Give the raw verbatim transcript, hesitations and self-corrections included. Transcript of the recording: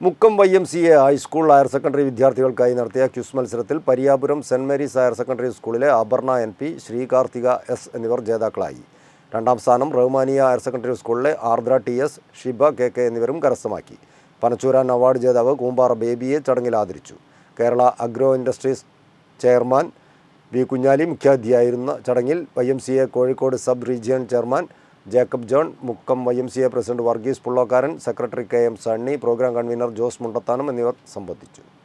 Mukkam Y M C A high school higher secondary വിദ്യാർത്ഥികൾക്കായി നടത്തിയ quiz മത്സരത്തിൽ Pariyapuram Saint Mary's higher secondary സ്കൂളിലെ Aparna N P, Sreekarthika S എന്നിവർ ജേതാക്കളായി. രണ്ടാം സ്ഥാനം റഹ്മാനിയ ഹയർ സെക്കൻഡറി സ്കൂളിലെ Ardra T S, Shiba K K എന്നിവരും കരസ്ഥമാക്കി. പനച്ചൂരാൻ അവാർഡ് ജേതാവ് കൂമ്പാറ ബേബിയെ ചടങ്ങിൽ ആദരിച്ചു. Kerala agro industries chairman V Kunhali മുഖ്യാതിഥിയായിരുന്ന ചടങ്ങിൽ Y M C A Kozhikode sub region chairman Jacob John, Mukkam Y M C A president Varghese Pullokkaran, secretary K M Sunny, programme convener Jose Mundathanam എന്നിവർ സംബന്ധിച്ചു.